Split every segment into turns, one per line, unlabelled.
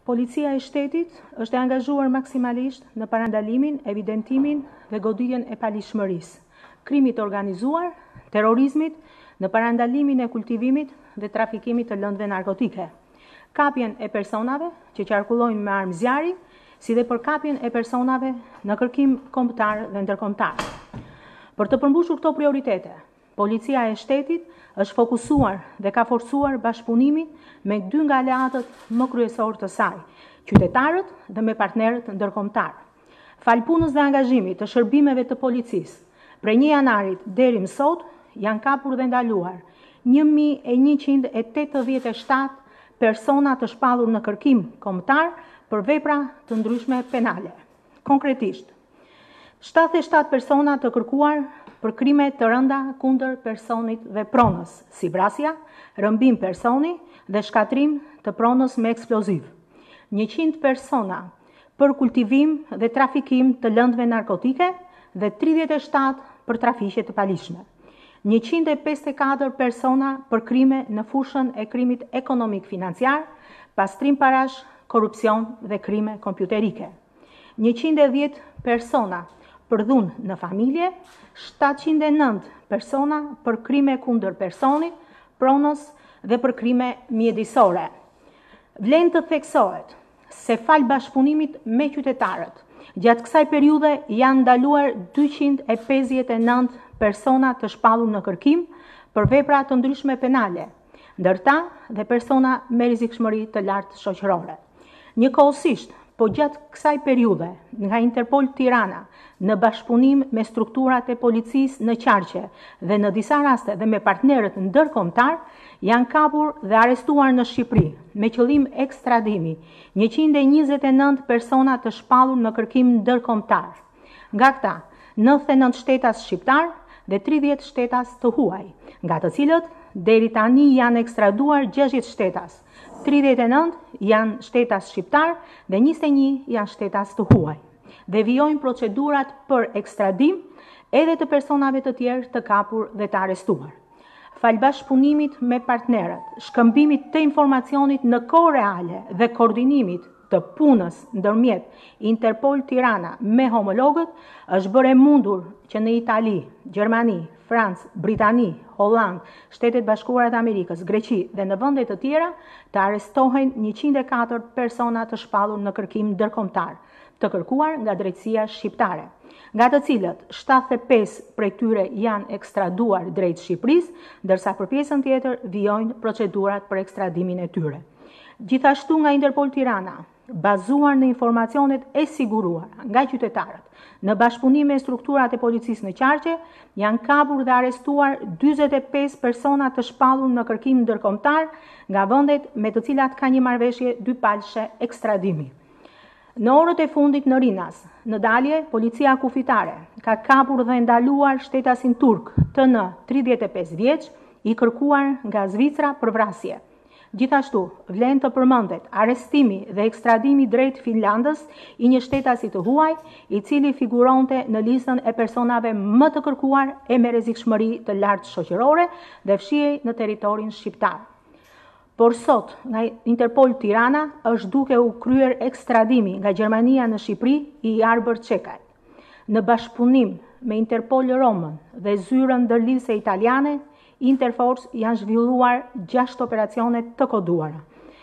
Policia e shtetit është e angazhuar maksimalisht në parandalimin, evidentimin dhe goditjen e palishmërisë, krimit organizuar, terrorizmit, në parandalimin e kultivimit dhe trafikimit të lëndëve narkotike, kapjen e personave që qarkullojnë me armë zjarri, si dhe përkapjen e personave në kërkim kombëtar dhe ndërkombëtar. Për të përmbushur këto prioritete, Policia e shtetit është fokusuar dhe ka forcuar bashkëpunimin me dy nga aleatët më kryesor të saj, qytetarët dhe me partnerët ndërkombëtar. Fal punës dhe angazhimit të shërbimeve të policisë, prej 1 janarit deri më sot janë kapur dhe ndaluar 1187 persona të shpallur në kërkim kombëtar për vepra të ndryshme penale. Konkretisht, 77 persona të kërkuar për krime të rënda kundër personit dhe pronës, si vrasja, rëmbim personi dhe shkatrim të pronës me eksploziv. 100 persona për kultivim dhe trafikim të lëndëve narkotike dhe 37 për trafiqe të palishme. 154 persona për krime në fushën e krimit ekonomik financiar, pastrim parash, korupcion dhe krime kompjuterike. 110 persona për dhunë në familje, 709 persona për krime kundër personit, pronës dhe për krime mjedisore. Vlen të theksohet se fal bashkëpunimit me qytetarët, gjatë kësaj periudhe janë ndaluar 259 persona të shpallur në kërkim për vepra të ndryshme penale, ndërta dhe persona me rrezikshmëri të lartë shoqërore. Njëkohësisht, po gjatë kësaj periudhe, nga Interpol Tirana, në bashkëpunim me strukturat e policisë në Qarqe dhe në disa raste dhe me partnerët ndërkombëtar, janë kapur dhe arestuar në Shqipëri, me qëllim ekstradimi, 129 persona të shpallur në kërkim ndërkombëtar. Nga këta, 99 shtetas shqiptar dhe 30 shtetas të huaj, nga të cilët deri tani janë ekstraduar 60 shtetas, 39 janë shtetas shqiptar dhe 21 janë shtetas të huaj, dhe vijojnë procedurat për ekstradim edhe të personave të tjerë të kapur dhe të arestuar. Fal bashkëpunimit me partnerët, shkëmbimit të informacionit në kohë reale dhe koordinimit të punës ndërmjet Interpol Tirana me homologët, është bërë e mundur që në Itali, Gjermani, Francë, Britani, Holland, Shtetet Bashkuara të Amerikës, Greqi dhe në vende të tjera të arestohen 104 persona të shpallur në kërkim ndërkombëtar, të kërkuar nga drejtësia shqiptare, nga të cilët 75 prej tyre janë ekstraduar drejt Shqipërisë, ndërsa për pjesën tjetër vijojnë procedurat për ekstradimin e tyre. Gjithashtu nga Interpol Tirana, bazuar në informacionet e siguruar nga qytetarët, në bashkëpunim me strukturat e policisë në Qarqe, janë kapur dhe arestuar 45 persona të shpallur në kërkim ndërkombëtar nga vendet me të cilat ka një marrëveshje dypalëshe ekstradimi. Në orët e fundit në Rinas, në dalje, policia kufitare ka kapur dhe ndaluar shtetasin turk të në 35 vjeç, i kërkuar nga Zvicra për vrasje. Gjithashtu, vlen të përmendet arestimi dhe ekstradimi drejt Finlandës i një shtetasi të huaj, i cili figuronte në listën e personave më të kërkuar e me rrezikshmëri të lartë shoqërore dhe fshihej në territorin shqiptar. Por sot, nga Interpol Tirana, është duke u kryer ekstradimi nga Gjermania në Shqipëri i Arbër Çekaj. Në bashkëpunim me Interpol Romën dhe zyrën ndërlidhëse italiane, Interforce janë zhvilluar 6 operacione të koduara,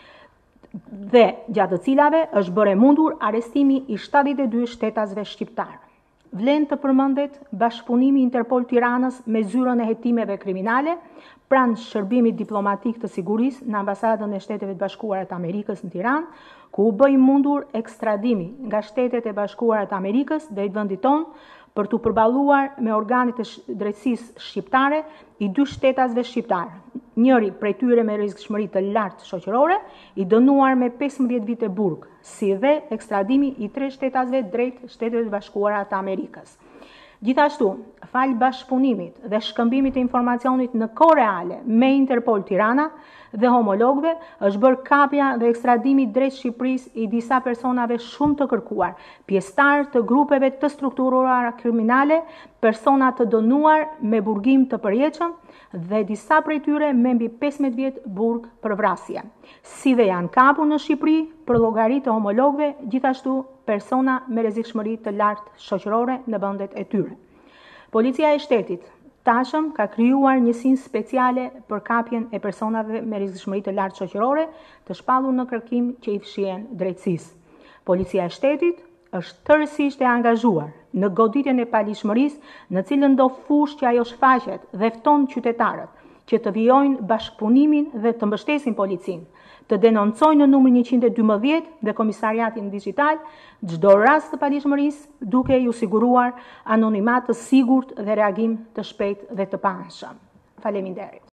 dhe gjatë të cilave është bërë e mundur arestimi i 72 shtetasve shqiptar. Vlen të përmendet bashkëpunimi Interpol Tiranës me zyrën e hetimeve kriminale, pranë shërbimit diplomatik të sigurisë në ambasadën e Shteteve të Bashkuara të Amerikës në Tiranë, ku u bë i mundur ekstradimi nga Shtetet e Bashkuara të Amerikës drejt vendit tonë për të përballuar me organet e drejtësisë shqiptare i 2 shtetasve shqiptar, njëri prej tyre me rrezikshmëri të lartë shoqërore, i dënuar me 15 vite burg, si dhe ekstradimi i 3 shtetasve drejt Shteteve të Bashkuara të Amerikës. Gjithashtu, fal bashkëpunimit dhe shkëmbimit të informacionit në kohë reale me Interpol Tirana dhe homologëve, është bërë kapja dhe ekstradimi drejt Shqipërisë i disa personave shumë të kërkuar, pjesëtar të grupeve të strukturuara kriminale, persona të dënuar me burgim të përjetshëm dhe disa prej tyre me mbi 15 vjet burg për vrasje. Si dhe janë kapur në Shqipëri për llogari të homologëve, gjithashtu persona me rrezikshmëri të lartë shoqërore në vendet e tyre. Policia e shtetit tashëm ka krijuar njësinë speciale për kapjen e personave me rrezikshmëri të lartë shoqërore, të shpallur në kërkim që i fshihen drejtësisë. Policia e shtetit është tërësisht e angazhuar në goditjen e palishmërisë, në cilën do fushë që ajo shfaqet dhe fton qytetarët që të vijojnë bashkëpunimin dhe të mbështesin policinë, të denoncojnë në numrin 112 dhe komisariatin digjital çdo rast të palishmërisë, duke ju siguruar anonimat të sigurt dhe reagim të shpejtë dhe të paanshëm. Faleminderit.